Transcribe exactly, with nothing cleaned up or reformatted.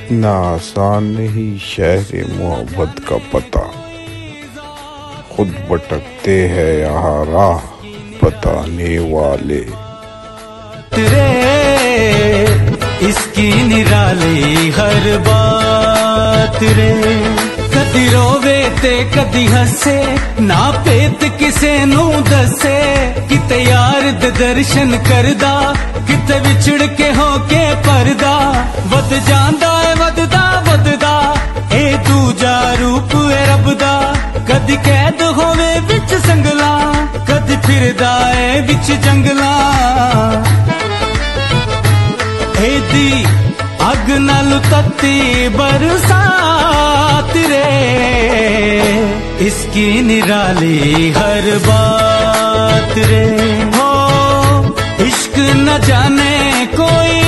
इतना आसान नहीं शहर मोहब्बत का पता, खुद भटकते हैं यहाँ राह बताने वाले। तेरे इसकी निराली हर बात रे, कदी रोवे ते कदी हसे ना पेत किसे नू दसे, किते यार दे दर्शन करदा किते विछड़ के हो के परदा, वध जांदा है वधदा वधदा ए दूजा रूप है रब दा, कदी कैद होवे विच संगला कदी फिरदा है विच जंगला, एदी अग नाल तत्ती बरसात रे, इसकी निराली हर बात रे, हो इश्क न जाने कोई